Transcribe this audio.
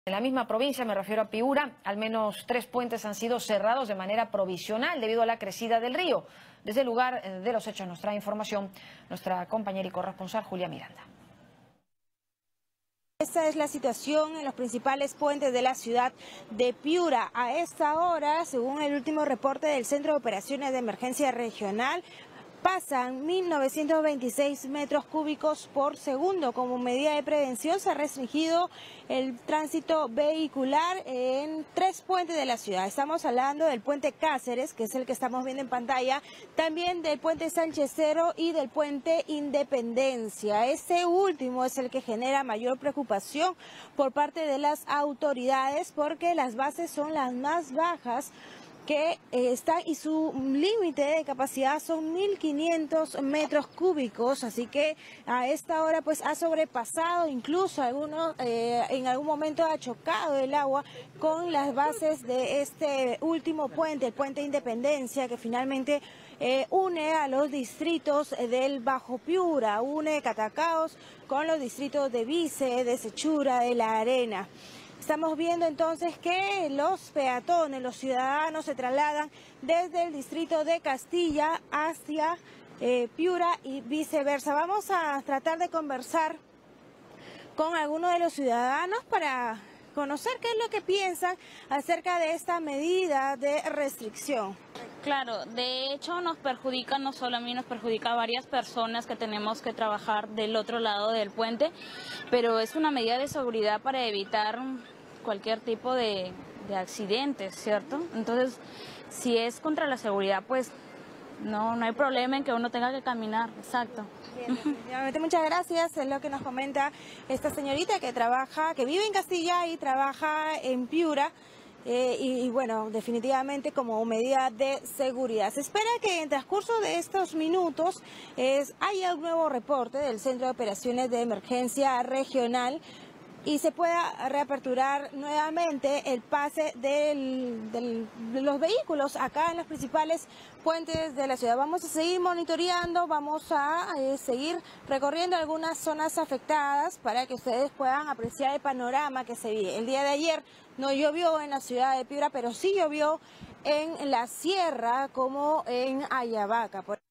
En la misma provincia, me refiero a Piura, al menos 3 puentes han sido cerrados de manera provisional debido a la crecida del río. Desde el lugar de los hechos nos trae información nuestra compañera y corresponsal Julia Miranda. Esta es la situación en los principales puentes de la ciudad de Piura. A esta hora, según el último reporte del Centro de Operaciones de Emergencia Regional, pasan 1.926 metros cúbicos por segundo. Como medida de prevención se ha restringido el tránsito vehicular en 3 puentes de la ciudad. Estamos hablando del puente Cáceres, que es el que estamos viendo en pantalla, también del puente Sánchez Cerro y del puente Independencia. Este último es el que genera mayor preocupación por parte de las autoridades porque las bases son las más bajas que está y su límite de capacidad son 1.500 metros cúbicos, así que a esta hora pues ha sobrepasado, incluso en algún momento ha chocado el agua con las bases de este último puente, el puente Independencia, que finalmente une a los distritos del Bajo Piura, une Catacaos con los distritos de Vice, de Sechura, de La Arena. Estamos viendo entonces que los peatones, los ciudadanos se trasladan desde el distrito de Castilla hacia Piura y viceversa. Vamos a tratar de conversar con algunos de los ciudadanos para conocer qué es lo que piensan acerca de esta medida de restricción. Claro, de hecho nos perjudica no solo a mí, nos perjudica a varias personas que tenemos que trabajar del otro lado del puente, pero es una medida de seguridad para evitar cualquier tipo de accidentes, ¿cierto? Entonces, si es contra la seguridad, pues no hay problema en que uno tenga que caminar, exacto. Bien, definitivamente, muchas gracias, es lo que nos comenta esta señorita que vive en Castilla y trabaja en Piura. Y bueno, definitivamente como medida de seguridad. Se espera que en transcurso de estos minutos haya un nuevo reporte del Centro de Operaciones de Emergencia Regional y se pueda reaperturar nuevamente el pase de los vehículos acá en los principales puentes de la ciudad. Vamos a seguir monitoreando, vamos a seguir recorriendo algunas zonas afectadas para que ustedes puedan apreciar el panorama que se vive. El día de ayer no llovió en la ciudad de Piura, pero sí llovió en la sierra como en Ayabaca.